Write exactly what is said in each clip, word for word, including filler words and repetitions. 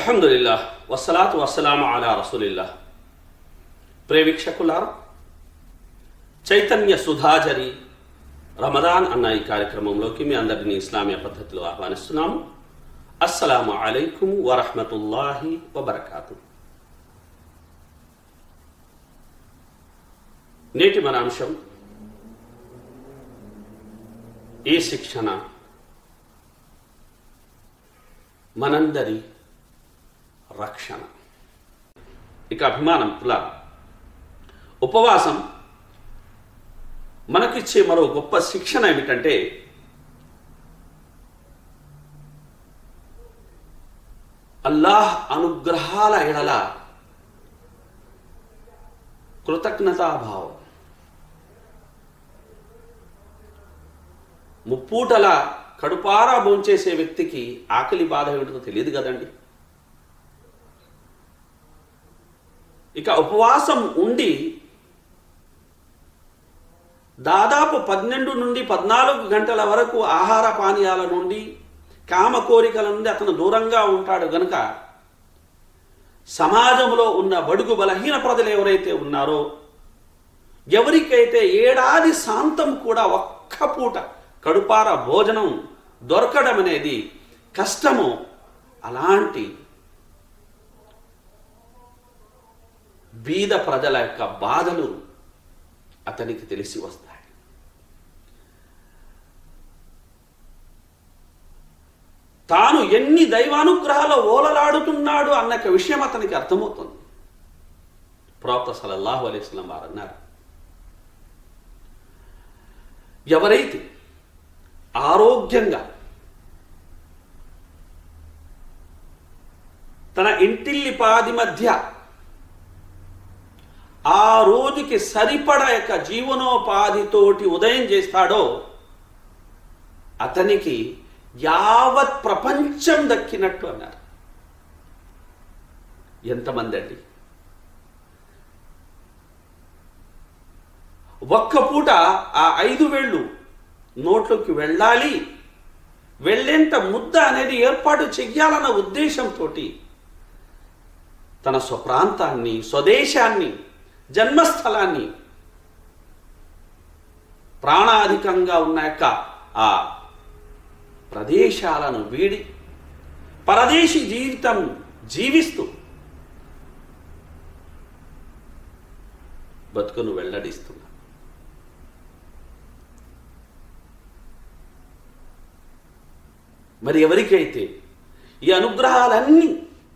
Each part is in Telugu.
అల్హమ్దులిల్లాహ్ వస్సలాతు వస్సలాము అలా రసూలిల్లాహ్. ప్రేవీక్షకులారా, చైతన్య సుధాజరి రమదాన్ అన్న ఈ కార్యక్రమంలోకి మీ అందరినీ ఇస్లామీయ పద్ధతిలో ఆహ్వానిస్తున్నాము. అస్సలాము అలైకుం వరహ్మతుల్లాహి వబరకాతు. నేటి మన అంశం ఈ శిక్షణ మనందరి రక్షణ. ఇక అభిమానం తులా ఉపవాసం మనకిచ్చే మరో గొప్ప శిక్షణ ఏమిటంటే, అల్లాహ్ అనుగ్రహాల ఎడల కృతజ్ఞతాభావం. ముప్పూటల కడుపారా భోంచేసే వ్యక్తికి ఆకలి బాధ ఏమిటో తెలియదు కదండి. ఇక ఉపవాసం ఉండి దాదాపు పన్నెండు నుండి పద్నాలుగు గంటల వరకు ఆహార పానీయాల నుండి కామ కోరికల నుండి అతను దూరంగా ఉంటాడు గనుక సమాజంలో ఉన్న బడుగు బలహీన ప్రజలు ఎవరైతే ఉన్నారో, ఎవరికైతే ఏడాది శాంతం కూడా ఒక్క పూట కడుపార భోజనం దొరకడం అనేది కష్టమో, అలాంటి బీద ప్రజల యొక్క బాధలు అతనికి తెలిసి వస్తాయి. తాను ఎన్ని దైవానుగ్రహాలు ఓలలాడుతున్నాడు అన్న విషయం అతనికి అర్థమవుతుంది. ప్రవక్త సల్లల్లాహు అలైహి వసల్లం వారు అన్నారు, ఎవరైతే ఆరోగ్యంగా తన ఇంటిల్లిపాది మధ్య ఆ రోజుకి సరిపడ యొక్క జీవనోపాధితోటి ఉదయం చేస్తాడో, అతనికి యావత్ ప్రపంచం దక్కినట్టు అన్నారు. ఎంతమంది అండి? ఒక్క పూట ఆ ఐదు వేళ్ళు నోట్లోకి వెళ్ళాలి, వెళ్ళేంత ముద్ద అనేది ఏర్పాటు చెయ్యాలన్న ఉద్దేశంతో తన స్వప్రాంతాన్ని, స్వదేశాన్ని, జన్మస్థలాన్ని, ప్రాణాధికంగా ఉన్న యొక్క ఆ ప్రదేశాలను వీడి పరదేశీ జీవితం జీవిస్తూ బతుకును వెల్లడిస్తున్నా. మరి ఎవరికైతే ఈ అనుగ్రహాలన్నీ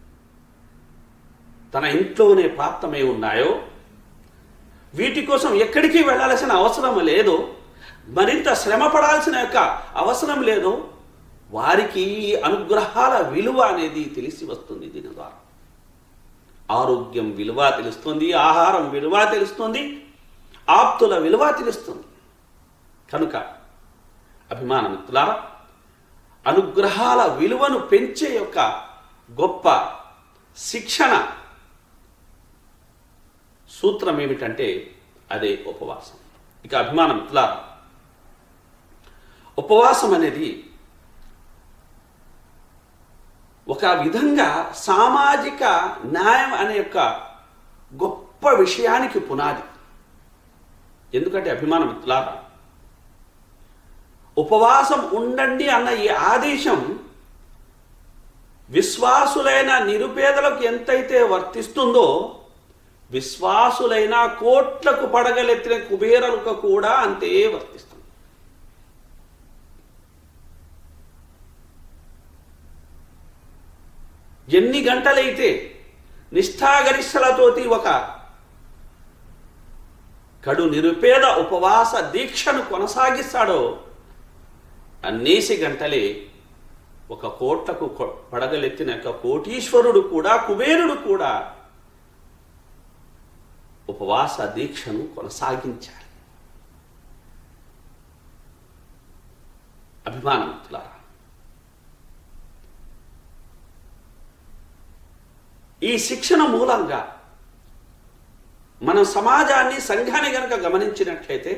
తన ఇంట్లోనే ప్రాప్తమై ఉన్నాయో, వీటి కోసం ఎక్కడికి వెళ్ళాల్సిన అవసరం లేదో, మరింత శ్రమ పడాల్సిన యొక్క అవసరం లేదో, వారికి ఈ అనుగ్రహాల విలువ అనేది తెలిసి వస్తుంది. దీని ద్వారా ఆరోగ్యం విలువ తెలుస్తుంది, ఆహారం విలువ తెలుస్తుంది, ఆప్తుల విలువ తెలుస్తుంది. కనుక అభిమాన మిత్రులారా, అనుగ్రహాల విలువను పెంచే యొక్క గొప్ప శిక్షణ సూత్రం ఏమిటంటే అదే ఉపవాసం. ఇక అభిమానం మిత్రులారా, ఉపవాసం అనేది ఒక విధంగా సామాజిక న్యాయం అనే యొక్క గొప్ప విషయానికి పునాది. ఎందుకంటే అభిమాన మిత్రులారా, ఉపవాసం ఉండండి అన్న ఈ ఆదేశం విశ్వాసులైన నిరుపేదలకు ఎంతైతే వర్తిస్తుందో, విశ్వాసులైన కోట్లకు పడగలెత్తిన కుబేరులకు కూడా అంతే వర్తిస్తుంది. ఎన్ని గంటలైతే నిష్ఠాగరిష్టలతోటి ఒక కడు నిరుపేద ఉపవాస దీక్షను కొనసాగిస్తాడో, అన్నేసి గంటలే ఒక కోట్లకు పడగలెత్తిన యొక్క కోటీశ్వరుడు కూడా, కుబేరుడు కూడా ఉపవాస దీక్షను కొనసాగించాలి. అభిమానవంతులారా, ఈ శిక్షణ మూలంగా మన సమాజాన్ని, సంఘాన్ని గనక గమనించినట్లయితే,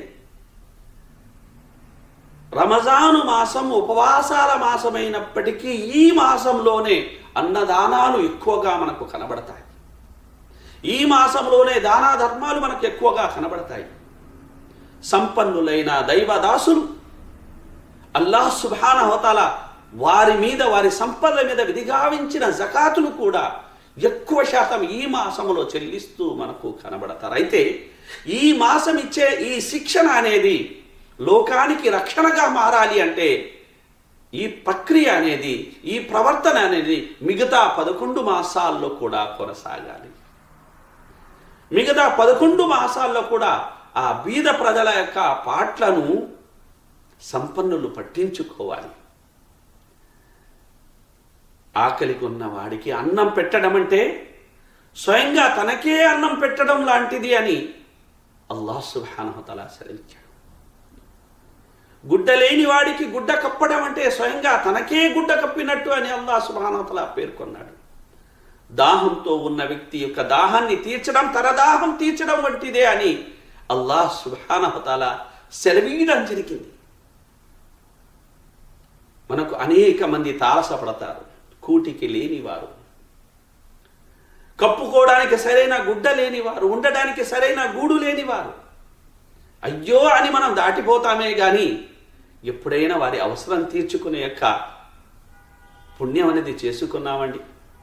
రమజాను మాసం ఉపవాసాల మాసమైనప్పటికీ ఈ మాసంలోనే అన్నదానాలు ఎక్కువగా మనకు కనబడతాయి. ఈ మాసంలోనే దానా ధర్మాలు మనకు ఎక్కువగా కనబడతాయి. సంపన్నులైన దైవదాసులు అల్లాహ్ సుబ్హానహు వ తఆలా వారి మీద వారి సంపదల మీద విధిగావించిన జకాతును కూడా ఎక్కువ శాతం ఈ మాసంలో చెల్లిస్తూ మనకు కనబడతారు. అయితే ఈ మాసం ఇచ్చే ఈ శిక్షణ అనేది లోకానికి రక్షణగా మారాలి అంటే ఈ ప్రక్రియ అనేది ఈ ప్రవర్తన అనేది మిగతా పదకొండు మాసాల్లో కూడా కొనసాగాలి. మిగతా పదకొండు మాసాల్లో కూడా ఆ బీద ప్రజల యొక్క పాట్లను సంపన్నులు పట్టించుకోవాలి. ఆకలికి ఉన్న వాడికి అన్నం పెట్టడం అంటే స్వయంగా తనకే అన్నం పెట్టడం లాంటిది అని అల్లాహ్ సుబ్హానహు వ తఆలా సెలవిచ్చాడు. గుడ్డ లేని వాడికి గుడ్డ కప్పడం అంటే స్వయంగా తనకే గుడ్డ కప్పినట్టు అని అల్లాహ్ సుబ్హానహు వ తఆలా పేర్కొన్నాడు. దాహంతో ఉన్న వ్యక్తి యొక్క దాహాన్ని తీర్చడం తన దాహం తీర్చడం వంటిదే అని అల్లాహ్ సుబ్హానహు వ తఆలా సెలవీయడం జరిగింది. మనకు అనేక మంది తారసపడతారు. కూటికి లేనివారు, కప్పుకోవడానికి సరైన గుడ్డ లేనివారు, ఉండడానికి సరైన గూడు లేనివారు, అయ్యో అని మనం దాటిపోతామే కానీ ఎప్పుడైనా వారి అవసరం తీర్చుకునే యొక్క పుణ్యం అనేది చేసుకున్నామండి?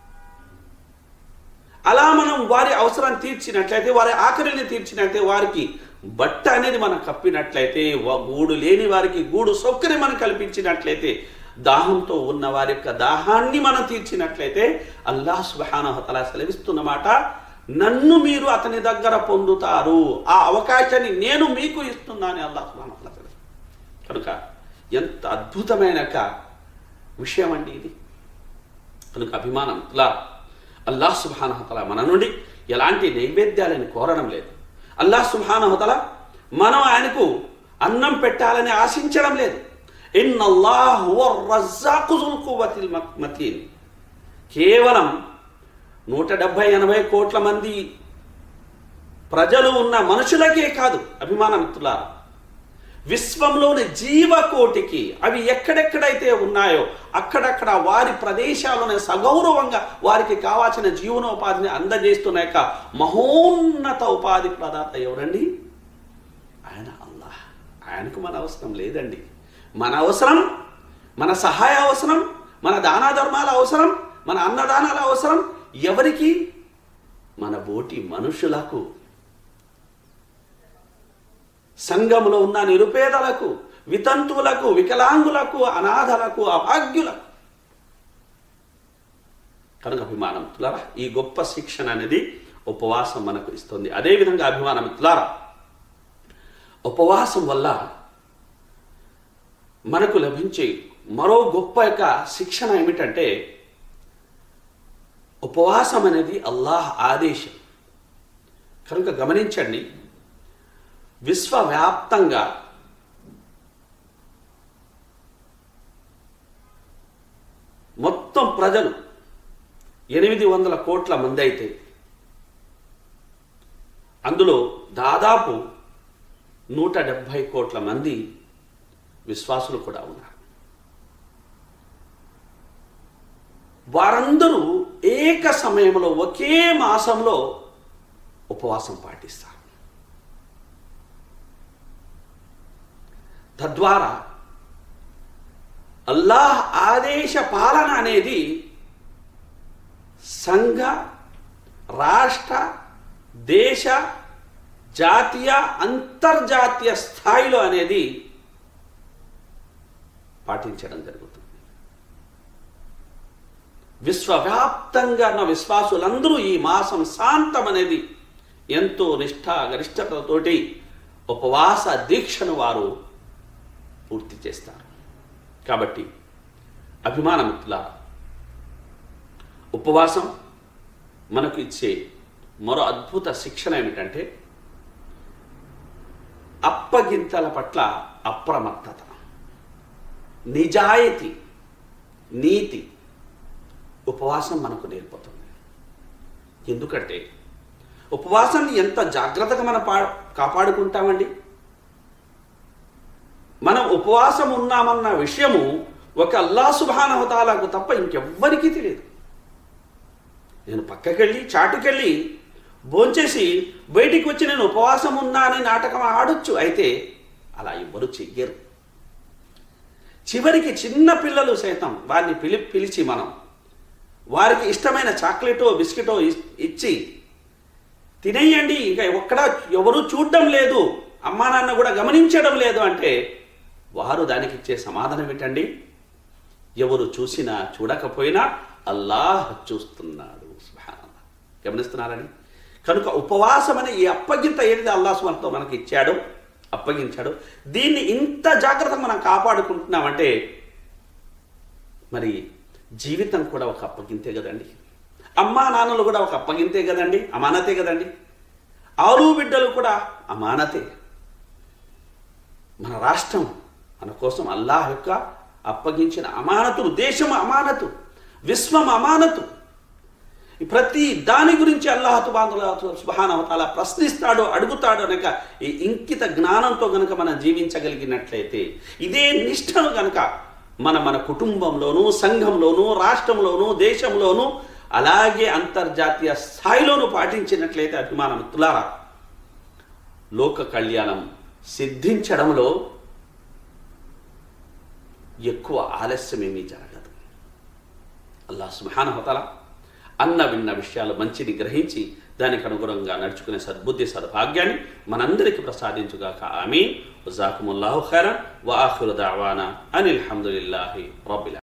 అలా మనం వారి అవసరం తీర్చినట్లయితే, వారి ఆకలిని తీర్చినట్లయితే, వారికి బట్ట అనేది మనం కప్పినట్లయితే, గూడు లేని వారికి గూడు సౌకర్యం మనం కల్పించినట్లయితే, దాహంతో ఉన్న వారి యొక్క దాహాన్ని మనం తీర్చినట్లయితే అల్లాహ్ సుబ్హానహు వ తఆలా సెలవిస్తున్నమాట, నన్ను మీరు అతని దగ్గర పొందుతారు, ఆ అవకాశాన్ని నేను మీకు ఇస్తున్నాను అల్లాహ్ సుబ్హానహు వ తఆలా. కనుక ఎంత అద్భుతమైన విషయం అండి ఇది. కనుక అభిమానం ఇలా అల్లాహ్ సుబ్హానహు వ తఆలా మన నుండి ఎలాంటి నైవేద్యాలను కోరడం లేదు. అల్లాహ్ సుబ్హానహు వ తఆలా మనం ఆయనకు అన్నం పెట్టాలని ఆశించడం లేదు. ఇన్నల్లాహు హువర్ రజ్జాకు జుల్ కువ్వతిల్ మతీన్. కేవలం నూట డెబ్బై ఎనభై కోట్ల మంది ప్రజలు ఉన్న మనుషులకే కాదు అభిమానం మిత్రులారా, విశ్వంలోని జీవకోటికి అవి ఎక్కడెక్కడైతే ఉన్నాయో అక్కడక్కడ వారి ప్రదేశాల్లోనే సగౌరవంగా వారికి కావాల్సిన జీవనోపాధిని అందజేస్తున్న యొక్క మహోన్నత ఉపాధి ప్రదాత ఎవరండి? ఆయన అల్లాహ్. ఆయనకు మన అవసరం లేదండి. మన అవసరం, మన సహాయ అవసరం, మన దానా ధర్మాల అవసరం, మన అన్నదానాల అవసరం ఎవరికి? మన బోటి మనుషులకు, సంఘంలో ఉన్న నిరుపేదలకు, వితంతువులకు, వికలాంగులకు, అనాథలకు, అభాగ్యులకు. కనుక అభిమానం మిత్రులారా, ఈ గొప్ప శిక్షణ అనేది ఉపవాసం మనకు ఇస్తుంది. అదేవిధంగా అభిమానం మిత్రులారా, ఉపవాసం వల్ల మనకు లభించే మరో గొప్ప యొక్క శిక్షణ ఏమిటంటే, ఉపవాసం అనేది అల్లాహ్ ఆదేశం. కనుక గమనించండి, విశ్వవ్యాప్తంగా మొత్తం ప్రజలు ఎనిమిది వందల కోట్ల మంది అయితే అందులో దాదాపు నూట డెబ్భై కోట్ల మంది విశ్వాసులు కూడా ఉన్నారు. వారందరూ ఏక సమయంలో ఒకే మాసంలో ఉపవాసం పాటిస్తారు. తద్వారా అల్లాహ్ ఆదేశ పాలన అనేది సంఘ, రాష్ట్ర, దేశ, జాతీయ, అంతర్జాతీయ స్థాయిలో అనేది పాటించడం జరుగుతుంది. విశ్వవ్యాప్తంగా ఉన్న విశ్వాసులందరూ ఈ మాసం శాంతం అనేది ఎంతో నిష్ఠా గరిష్టతతోటి ఉపవాస దీక్షను వారు పూర్తి చేస్తారు. కాబట్టి అభిమాన మిత్రులారా, ఉపవాసం మనకు ఇచ్చే మరో అద్భుత శిక్షణ ఏమిటంటే అప్పగింతల పట్ల అప్రమత్తత, నిజాయితీ, నీతి ఉపవాసం మనకు నేర్పుతుంది. ఎందుకంటే ఉపవాసాన్ని ఎంత జాగ్రత్తగా మనం పా కాపాడుకుంటామండి. మనం ఉపవాసం ఉన్నామన్న విషయము ఒక అల్లాహ్ సుబ్హానహు వ తఆలాకు తప్ప ఇంకెవ్వరికీ తెలియదు. నేను పక్కకెళ్ళి చాటుకెళ్ళి భోంచేసి బయటికి వచ్చి నేను ఉపవాసం ఉన్నా అని నాటకం ఆడొచ్చు. అయితే అలా ఎవ్వరు చెయ్యరు. చివరికి చిన్న పిల్లలు సైతం వారిని పిలి పిలిచి మనం వారికి ఇష్టమైన చాక్లెటో బిస్కెటో ఇచ్చి తినేయండి, ఇంకా ఒక్కడ ఎవరు చూడడం లేదు, అమ్మా నాన్న కూడా గమనించడం లేదు అంటే వారు దానికి ఇచ్చే సమాధానం ఏంటండి? ఎవరు చూసినా చూడకపోయినా అల్లాహ్ చూస్తున్నాడు. సుబ్హానల్లాహ్. గమనిస్తున్నారని? కనుక ఉపవాసం అనే ఈ అప్పగింత ఏదైతే అల్లాహ్ సుబ్హానహు వతఆలా మనకి ఇచ్చాడో, అప్పగించాడు, దీన్ని ఇంత జాగ్రత్తగా మనం కాపాడుకుంటున్నామంటే మరి జీవితం కూడా ఒక అప్పగింతే కదండి. అమ్మా నాన్నలు కూడా ఒక అప్పగింతే కదండి, అమానతే కదండి. ఆరు బిడ్డలు కూడా అమానతే. మన రాష్ట్రం మన కోసం అల్లాహ్ యొక్క అప్పగించిన అమానతులు, దేశం అమానతు, విశ్వం అమానతు. ప్రతి దాని గురించి అల్లాహ్ సుబ్హానహు వ తఆలా ప్రశ్నిస్తాడు, అడుగుతాడు. కనుక ఈ ఇంకిత జ్ఞానంతో కనుక మనం జీవించగలిగినట్లయితే, ఇదే నిష్ఠను కనుక మన మన కుటుంబంలోనూ, సంఘంలోనూ, రాష్ట్రంలోనూ, దేశంలోనూ, అలాగే అంతర్జాతీయ స్థాయిలోనూ పాటించినట్లయితే అభిమాన మిత్రులారా, లోక కళ్యాణం సిద్ధించడంలో ఎక్కువ ఆలస్యం ఏమీ జరగదు. అల్లాహ్ సుబ్హానహు వ తఆలా అన్న విన్న విషయాలు మంచిని గ్రహించి దానికి అనుగుణంగా నడుచుకునే సద్బుద్ధి సద్భాగ్యాన్ని మనందరికీ ప్రసాదించుగాక. ఆమీన్. జజాకుముల్లాహు ఖైరన్. వ ఆఖిరు దఅవానా అనిల్ హమ్దులిల్లాహి రబ్బిల్